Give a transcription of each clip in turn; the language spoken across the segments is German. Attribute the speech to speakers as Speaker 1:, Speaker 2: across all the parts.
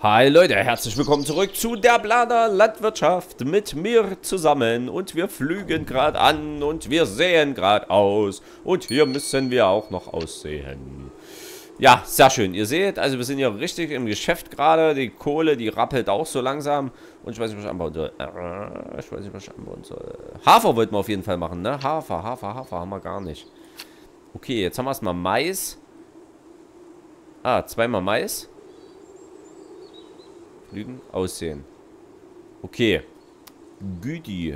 Speaker 1: Hi Leute, herzlich willkommen zurück zu der Planer Landwirtschaft mit mir zusammen. Und wir flügen gerade an und wir säen gerade aus. Und hier müssen wir auch noch aussehen. Ja, sehr schön. Ihr seht, also wir sind hier richtig im Geschäft gerade. Die Kohle, die rappelt auch so langsam. Und ich weiß nicht, was ich anbauen soll. Hafer wollten wir auf jeden Fall machen, ne? Hafer haben wir gar nicht. Okay, jetzt haben wir erstmal Mais. Ah, zweimal Mais. Flügen, aussehen. Okay. Güdi.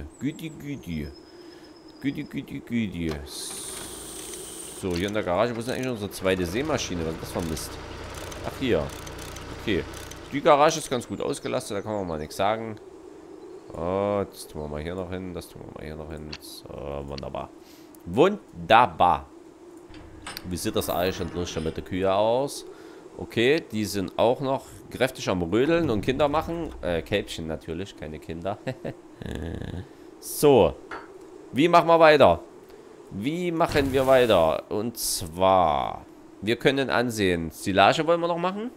Speaker 1: So, hier in der Garage. Wo ist denn eigentlich unsere zweite Sämaschine? Was ist das für ein Mist? Ach, hier. Okay. Die Garage ist ganz gut ausgelastet. Da kann man mal nichts sagen. Oh, das tun wir mal hier noch hin. Das tun wir mal hier noch hin. So, wunderbar. Wunderbar. Wie sieht das eigentlich mit der Kühe aus? Okay, die sind auch noch kräftig am Rödeln und Kinder machen. Kälbchen natürlich, keine Kinder. So. Wie machen wir weiter? Und zwar, wir können ansehen. Silage wollen wir noch machen.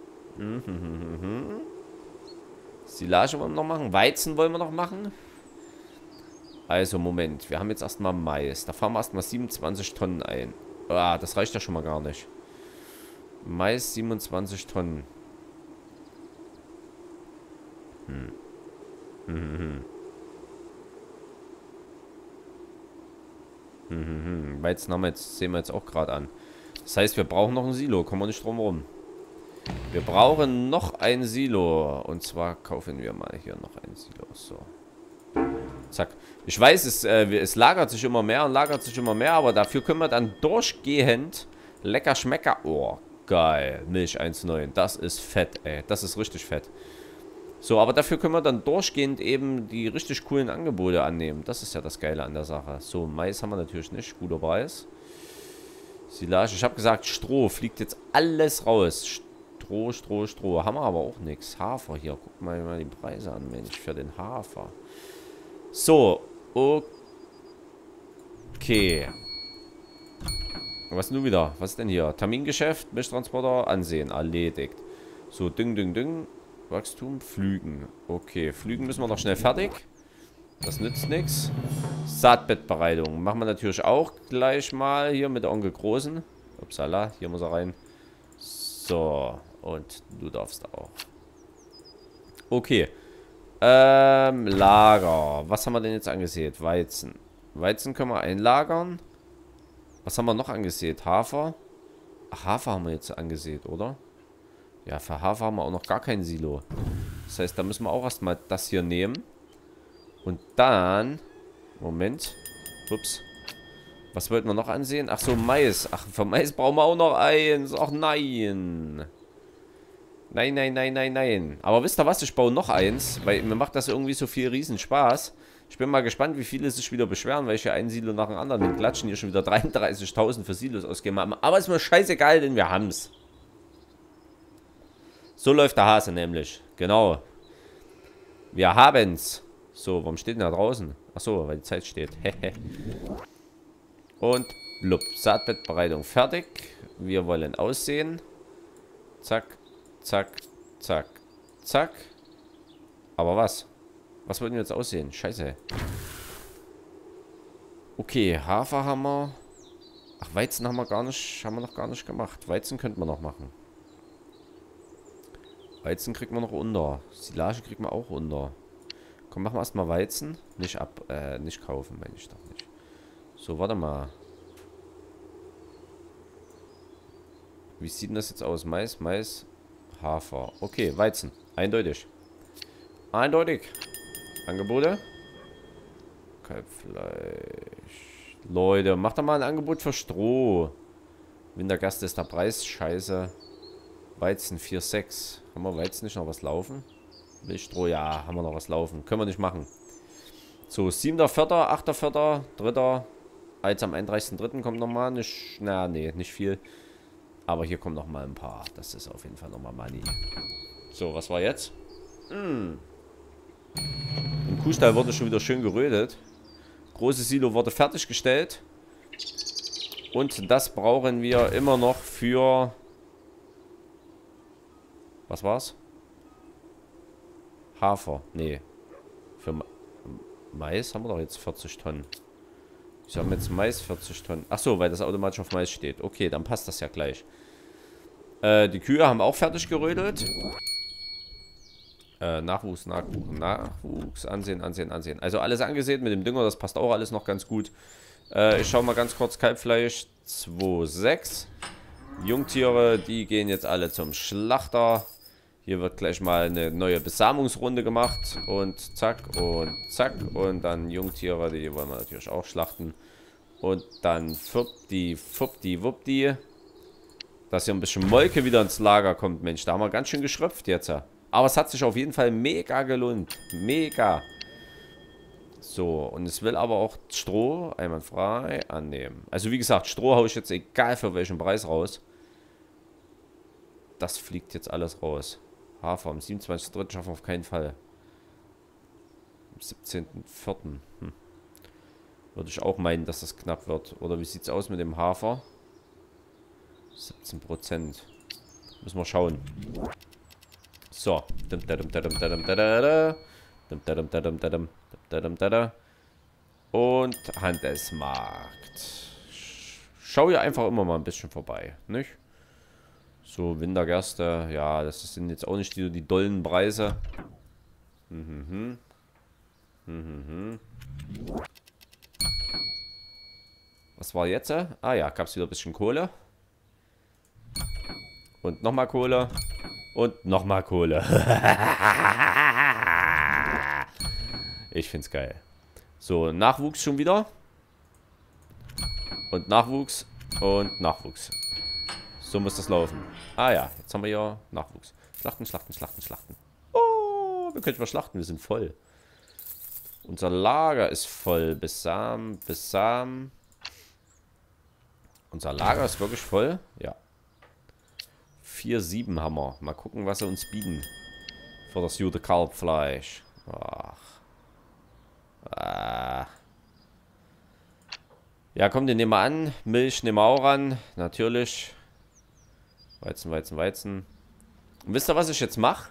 Speaker 1: Silage wollen wir noch machen. Weizen wollen wir noch machen. Also, Moment. Wir haben jetzt erstmal Mais. Da fahren wir erstmal 27 Tonnen ein. Ah, das reicht ja schon mal gar nicht. Mais 27 Tonnen. Weizen haben wir jetzt, sehen wir jetzt auch gerade an. Das heißt, wir brauchen noch ein Silo. Kommen wir nicht drum rum. Wir brauchen noch ein Silo. Und zwar kaufen wir mal hier noch ein Silo. So. Zack. Ich weiß, es lagert sich immer mehr und lagert sich immer mehr. Aber dafür können wir dann durchgehend lecker Schmecker... Oh, geil. Milch 1,9. Das ist fett, ey. Das ist richtig fett. So, aber dafür können wir dann durchgehend eben die richtig coolen Angebote annehmen. Das ist ja das Geile an der Sache. So, Mais haben wir natürlich nicht. Guter Preis. Silage. Ich habe gesagt, Stroh fliegt jetzt alles raus. Stroh. Haben wir aber auch nichts. Hafer hier. Guck mal die Preise an, Mensch, für den Hafer. So, okay. Was nun wieder? Was ist denn hier? Termingeschäft, Milchtransporter, ansehen, erledigt. So, Ding. Wachstum, Flügen. Okay, Flügen müssen wir noch schnell fertig. Das nützt nichts. Saatbettbereitung machen wir natürlich auch gleich mal hier mit der Onkel Großen. Upsala, hier muss er rein. So, und du darfst auch. Okay. Lager. Was haben wir denn jetzt angesehen? Weizen. Weizen können wir einlagern. Was haben wir noch angesehen? Hafer. Ach, Hafer haben wir jetzt angesehen, oder? Ja, für Hafer haben wir auch noch gar kein Silo. Das heißt, da müssen wir auch erstmal das hier nehmen. Und dann... Moment. Ups. Was wollten wir noch ansehen? Ach so, Mais. Ach, für Mais brauchen wir auch noch eins. Ach nein. Nein. Aber wisst ihr was? Ich baue noch eins. Weil mir macht das irgendwie so viel Riesenspaß. Ich bin mal gespannt, wie viele sich wieder beschweren, weil ich hier ein Silo nach dem anderen den Klatschen hier schon wieder 33.000 für Silos ausgegeben habe. Aber ist mir scheißegal, denn wir haben's. So läuft der Hase nämlich. Genau. Wir haben's. So, warum steht denn da draußen? Achso, weil die Zeit steht. Und blub. Saatbettbereitung fertig. Wir wollen aussehen. Zack. Aber was? Was wollten wir jetzt aussehen? Scheiße. Okay, Hafer haben wir. Ach, Weizen haben wir noch gar nicht gemacht. Weizen könnten wir noch machen. Weizen kriegt man noch unter. Silage kriegt man auch unter. Komm, machen wir erstmal Weizen. Nicht kaufen, meine ich doch nicht. So, warte mal. Wie sieht denn das jetzt aus? Mais, Hafer. Okay, Weizen. Eindeutig. Angebote. Kalbfleisch. Leute, macht doch mal ein Angebot für Stroh. Wintergast ist der Preis. Scheiße. Weizen 4,6. Haben wir Weizen nicht noch was laufen? Milchstroh, ja, haben wir noch was laufen. Können wir nicht machen. So, 7.4., 8.4., 3. Als am 31.3. kommt nochmal. Nicht viel. Aber hier kommen nochmal ein paar. Das ist auf jeden Fall nochmal Money. So, was war jetzt? Im Kuhstall wurde schon wieder schön gerödet. Großes Silo wurde fertiggestellt. Und das brauchen wir immer noch für... Was war's? Hafer. Nee. Für Mais haben wir doch jetzt 40 Tonnen. Wieso haben wir jetzt Mais 40 Tonnen? Achso, weil das automatisch auf Mais steht. Okay, dann passt das ja gleich. Die Kühe haben auch fertig gerödelt. Nachwuchs. Ansehen. Also alles angesehen mit dem Dünger, das passt auch alles noch ganz gut. Ich schaue mal ganz kurz. Kalbfleisch 2,6. Jungtiere, die gehen jetzt alle zum Schlachter. Hier wird gleich mal eine neue Besamungsrunde gemacht. Und zack und zack. Und dann Jungtiere, die wollen wir natürlich auch schlachten. Und dann fuppdi. Dass hier ein bisschen Molke wieder ins Lager kommt. Mensch, da haben wir ganz schön geschröpft jetzt. Aber es hat sich auf jeden Fall mega gelohnt. Mega. So, und es will aber auch Stroh einwandfrei annehmen. Also wie gesagt, Stroh haue ich jetzt egal für welchen Preis raus. Das fliegt jetzt alles raus. Hafer am 27.03. schaffen wir auf keinen Fall. Am 17.04. Würde ich auch meinen, dass das knapp wird. Oder wie sieht es aus mit dem Hafer? 17%. Müssen wir schauen. So. Und Handelsmarkt. Schau hier einfach immer mal ein bisschen vorbei, nicht? So, Wintergerste. Ja, das sind jetzt auch nicht die dollen Preise. Was war jetzt? Ah ja, gab es wieder ein bisschen Kohle. Und nochmal Kohle. Und nochmal Kohle. Ich find's geil. So, Nachwuchs schon wieder. Und Nachwuchs. Und Nachwuchs. So muss das laufen. Ah ja, jetzt haben wir hier Nachwuchs. Schlachten. Oh, wir können mal schlachten, wir sind voll. Unser Lager ist voll. Besam. Unser Lager ist wirklich voll. Ja. 4,7 haben wir. Mal gucken, was sie uns bieten. Für das gute Kalbfleisch. Ach. Ja, komm, den nehmen wir an. Milch nehmen wir auch an. Natürlich. Weizen. Und wisst ihr, was ich jetzt mache?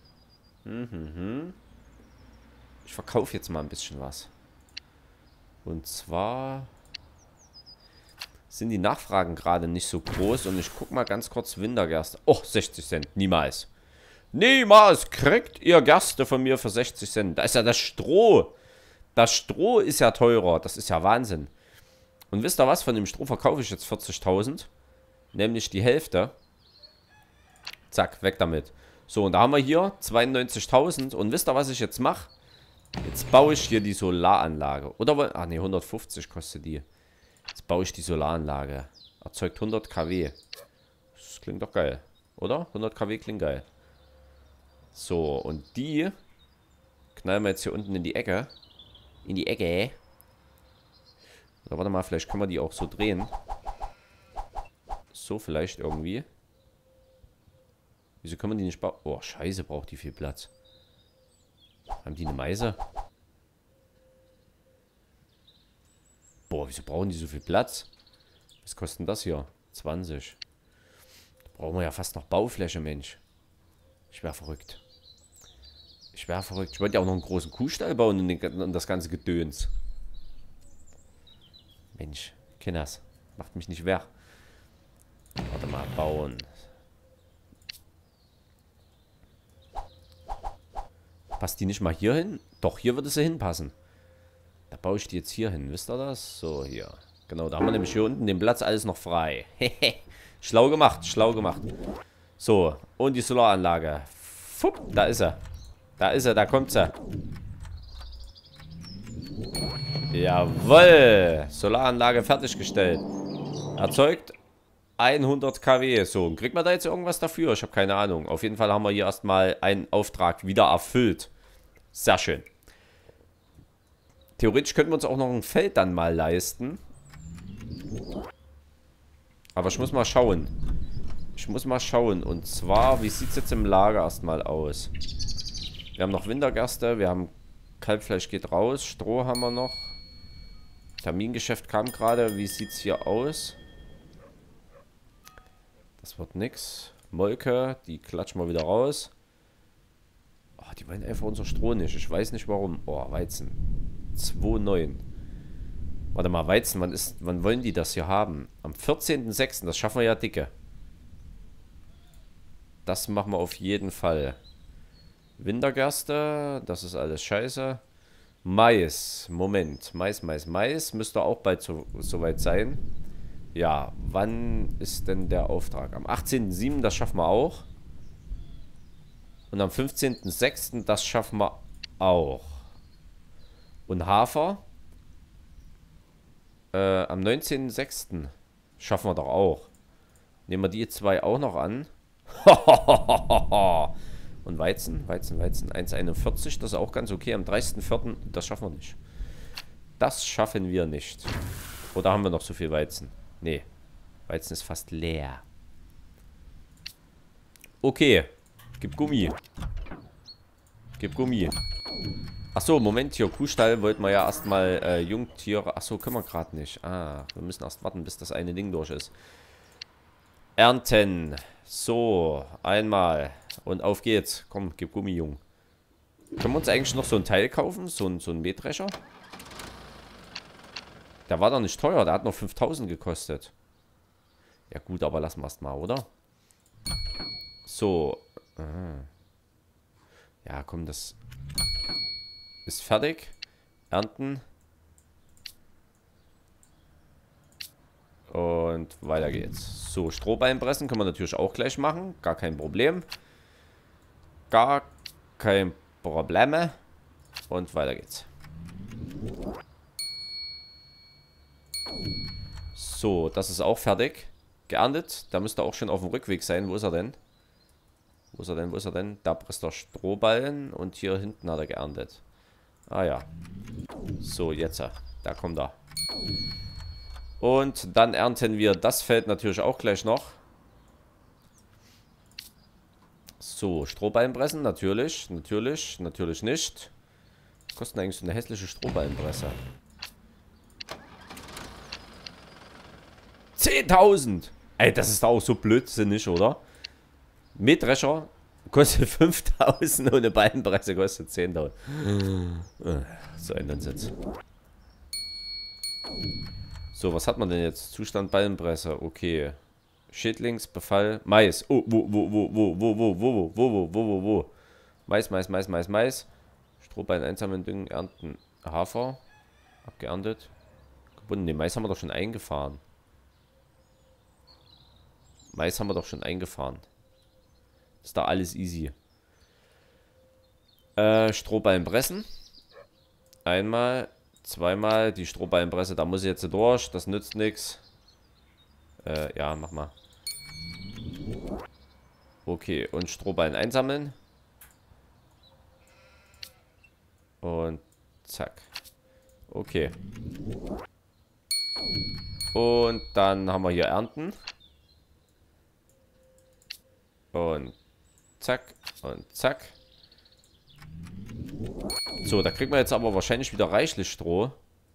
Speaker 1: Ich verkaufe jetzt mal ein bisschen was. Und zwar sind die Nachfragen gerade nicht so groß. Und ich gucke mal ganz kurz Wintergerste. Oh, 60 Cent. Niemals. Niemals kriegt ihr Gerste von mir für 60 Cent. Da ist ja das Stroh. Das Stroh ist ja teurer. Das ist ja Wahnsinn. Und wisst ihr was? Von dem Stroh verkaufe ich jetzt 40.000. Nämlich die Hälfte. Zack, weg damit. So, und da haben wir hier 92.000. Und wisst ihr, was ich jetzt mache? Jetzt baue ich hier die Solaranlage. Oder, ah ne, 150 kostet die. Jetzt baue ich die Solaranlage. Erzeugt 100 kW. Das klingt doch geil. Oder? 100 kW klingt geil. So, und die knallen wir jetzt hier unten in die Ecke. In die Ecke. Oder warte mal, vielleicht können wir die auch so drehen. So vielleicht irgendwie. Wieso können wir die nicht bauen? Oh, scheiße, braucht die viel Platz. Haben die eine Meise? Boah, wieso brauchen die so viel Platz? Was kostet denn das hier? 20. Da brauchen wir ja fast noch Baufläche, Mensch. Ich wäre verrückt. Ich wollte ja auch noch einen großen Kuhstall bauen und das ganze Gedöns. Mensch, Kinders. Macht mich nicht wer. Warte mal, bauen. Passt die nicht mal hier hin? Doch, hier würde sie hinpassen. Da baue ich die jetzt hier hin. Wisst ihr das? So, hier. Genau, da haben wir nämlich hier unten den Platz alles noch frei. Schlau gemacht. So, und die Solaranlage. Fupp, da ist er. Da kommt sie. Jawohl. Solaranlage fertiggestellt. Erzeugt 100 kW. So, kriegt man da jetzt irgendwas dafür? Ich habe keine Ahnung. Auf jeden Fall haben wir hier erstmal einen Auftrag wieder erfüllt. Sehr schön. Theoretisch könnten wir uns auch noch ein Feld dann mal leisten. Aber ich muss mal schauen. Und zwar, wie sieht es jetzt im Lager erstmal aus? Wir haben noch Wintergerste. Wir haben Kalbfleisch geht raus. Stroh haben wir noch. Termingeschäft kam gerade. Wie sieht es hier aus? Das wird nix. Molke, die klatschen wir wieder raus. Oh, die wollen einfach unser Stroh nicht. Ich weiß nicht warum. Oh, Weizen. 2,9. Warte mal, Weizen, wann wollen die das hier haben? Am 14.06. Das schaffen wir ja dicke. Das machen wir auf jeden Fall. Wintergerste, das ist alles scheiße. Mais, Moment. Mais müsste auch bald soweit sein. Ja, wann ist denn der Auftrag? Am 18.07. das schaffen wir auch. Und am 15.06. das schaffen wir auch. Und Hafer? Am 19.06. schaffen wir doch auch. Nehmen wir die zwei auch noch an. Und Weizen. 1,41. Das ist auch ganz okay. Am 30.04. das schaffen wir nicht. Das schaffen wir nicht. Oder haben wir noch so viel Weizen? Nee. Weizen ist fast leer. Okay. Gib Gummi. Gib Gummi. Achso, Moment hier. Kuhstall wollten wir ja erstmal Jungtiere. Achso, können wir gerade nicht. Ah, wir müssen erst warten, bis das eine Ding durch ist. Ernten. So, einmal. Und auf geht's. Komm, gib Gummi, Jung. Können wir uns eigentlich noch so ein Teil kaufen? So ein Mähdrescher? Der war doch nicht teuer. Der hat noch 5.000 gekostet. Ja gut, aber lassen wir es mal, oder? So. Ja, komm, das ist fertig. Ernten. Und weiter geht's. So, Strohballen pressen können wir natürlich auch gleich machen. Gar kein Problem. Gar kein Problem. Und weiter geht's. So, das ist auch fertig. Geerntet. Da müsste auch schon auf dem Rückweg sein. Wo ist er denn? Wo ist er denn? Wo ist er denn? Da presst er Strohballen. Und hier hinten hat er geerntet. Ah ja. So, jetzt. Da kommt er. Und dann ernten wir das Feld natürlich auch gleich noch. So, Strohballenpressen, natürlich nicht. Kosten eigentlich so eine hässliche Strohballenpresse. 10.000! Ey, das ist auch so blödsinnig, oder? Mähdrescher kostet 5.000 und eine Ballenpresse kostet 10.000. So ein Ansatz. So, was hat man denn jetzt? Zustand Ballenpresse, okay. Schädlingsbefall, Mais. Oh, wo? Mais. Strohballen einsammeln, düngen, ernten. Hafer. Abgeerntet. Gebunden. Den Mais haben wir doch schon eingefahren. Ist da alles easy. Strohballen pressen. Einmal, zweimal. Die Strohballenpresse, da muss ich jetzt durch. Das nützt nichts. Ja, mach mal. Okay, und Strohballen einsammeln. Und zack. Okay. Und dann haben wir hier Ernten. Und zack. Und zack. So, da kriegen wir jetzt aber wahrscheinlich wieder reichlich Stroh.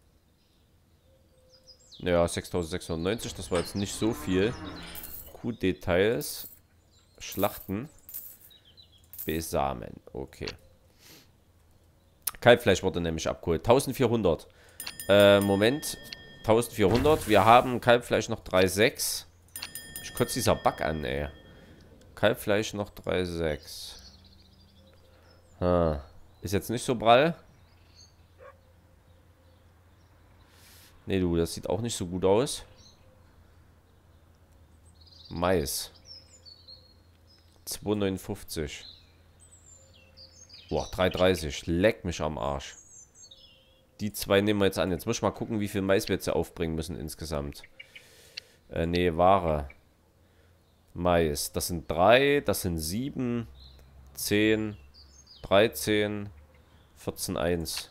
Speaker 1: Ja, 6.690, das war jetzt nicht so viel. Kuhdetails. Schlachten. Besamen. Okay. Kalbfleisch wurde nämlich abgeholt. 1400. Moment. 1400. Wir haben Kalbfleisch noch 3,6. Ich kotze dieser Bug an, ey. Kalbfleisch noch 3,6. Ist jetzt nicht so prall. Ne, du, das sieht auch nicht so gut aus. Mais. 2,59. Boah, 3,30. Leck mich am Arsch. Die zwei nehmen wir jetzt an. Jetzt muss ich mal gucken, wie viel Mais wir jetzt hier aufbringen müssen insgesamt. Ne, Ware. Mais. Das sind 3, das sind 7, 10, 13, 14,1.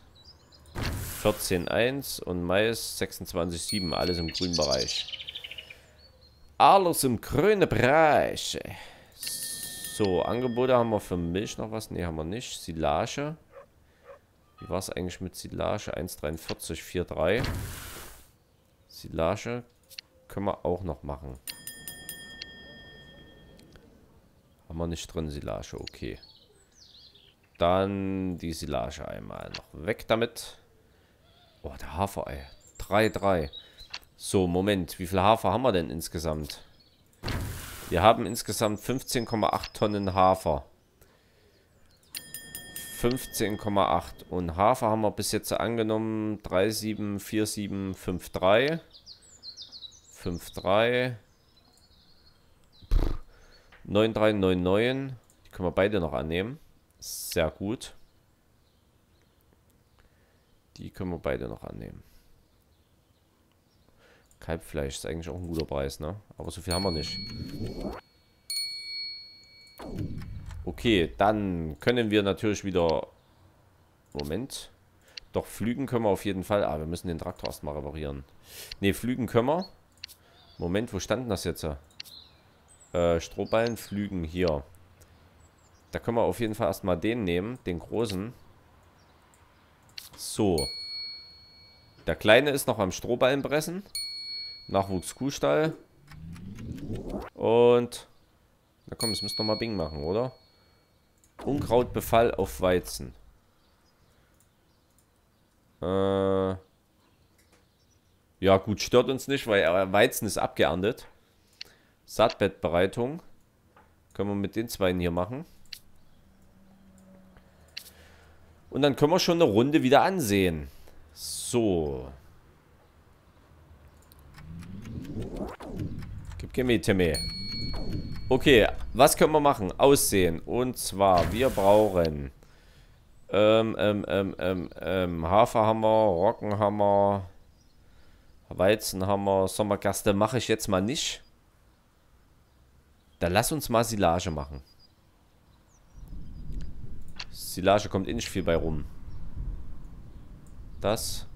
Speaker 1: 14,1 und Mais 26,7. Alles im grünen Bereich. Alles im grünen Bereich. So, Angebote haben wir für Milch noch was? Ne, haben wir nicht. Silage. Wie war es eigentlich mit Silage? 1,43, 4,3. Silage können wir auch noch machen. Haben wir nicht drin, Silage, okay. Dann die Silage einmal noch weg damit. Oh, der Hafer, ey. 3,3. So, Moment. Wie viel Hafer haben wir denn insgesamt? Wir haben insgesamt 15,8 Tonnen Hafer. 15,8. Und Hafer haben wir bis jetzt angenommen 374753. 53. 9399. Die können wir beide noch annehmen. Sehr gut. Die können wir beide noch annehmen. Kalbfleisch ist eigentlich auch ein guter Preis, ne? Aber so viel haben wir nicht. Okay, dann können wir natürlich wieder... Moment. Doch, Flügen können wir auf jeden Fall. Ah, wir müssen den Traktor erstmal reparieren. Ne, Flügen können wir. Moment, wo stand das jetzt? Strohballen, Flügen hier. Da können wir auf jeden Fall erstmal den nehmen, den großen. So. Der kleine ist noch am Strohballen pressen. Nachwuchs Kuhstall. Und... Na komm, es müsste noch mal Bing machen, oder? Unkrautbefall auf Weizen. Ja gut, stört uns nicht, weil Weizen ist abgeerntet. Saatbettbereitung. Können wir mit den beiden hier machen. Und dann können wir schon eine Runde wieder ansehen. So. Gib Gimme, Timmy. Okay, was können wir machen? Aussehen. Und zwar, wir brauchen Haferhammer, Roggenhammer, Weizenhammer, Sommergerste mache ich jetzt mal nicht. Dann lass uns mal Silage machen. Silage kommt eh nicht viel bei rum. Das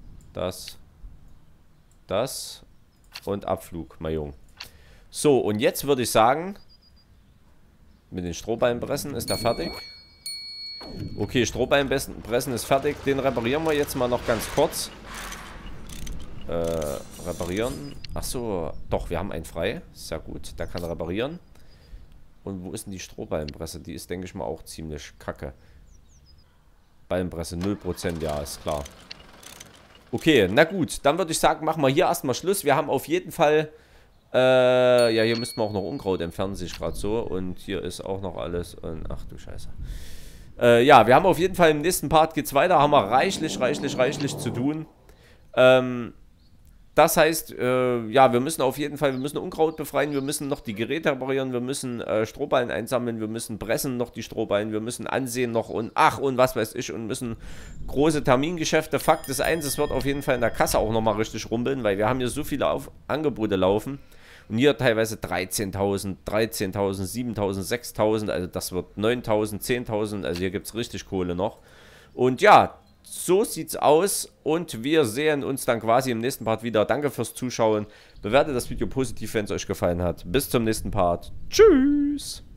Speaker 1: und Abflug, mein Junge. So, und jetzt würde ich sagen, mit den Strohballenpressen ist er fertig. Okay, Strohballenpressen ist fertig. Den reparieren wir jetzt mal noch ganz kurz. Reparieren. Achso, doch, wir haben einen frei. Sehr gut, der kann reparieren. Und wo ist denn die Strohballenpresse? Die ist, denke ich mal, auch ziemlich kacke. Ballenpresse 0%, ja, ist klar. Okay, na gut, dann würde ich sagen, machen wir hier erstmal Schluss. Wir haben auf jeden Fall, ja, hier müssten wir auch noch Unkraut entfernen, sehe ich gerade so. Und hier ist auch noch alles. Und ach du Scheiße. Ja, wir haben auf jeden Fall im nächsten Part geht's weiter. Haben wir reichlich zu tun. Das heißt, ja, wir müssen auf jeden Fall, wir müssen Unkraut befreien, wir müssen noch die Geräte reparieren, wir müssen Strohballen einsammeln, wir müssen pressen noch die Strohballen, wir müssen ansehen noch und ach und was weiß ich und müssen große Termingeschäfte. Fakt ist eins, es wird auf jeden Fall in der Kasse auch nochmal richtig rumbeln, weil wir haben hier so viele Angebote laufen und hier teilweise 13.000, 7.000, 6.000, also das wird 9.000, 10.000, also hier gibt es richtig Kohle noch. Und ja, so sieht's aus und wir sehen uns dann quasi im nächsten Part wieder. Danke fürs Zuschauen. Bewertet das Video positiv, wenn es euch gefallen hat. Bis zum nächsten Part. Tschüss.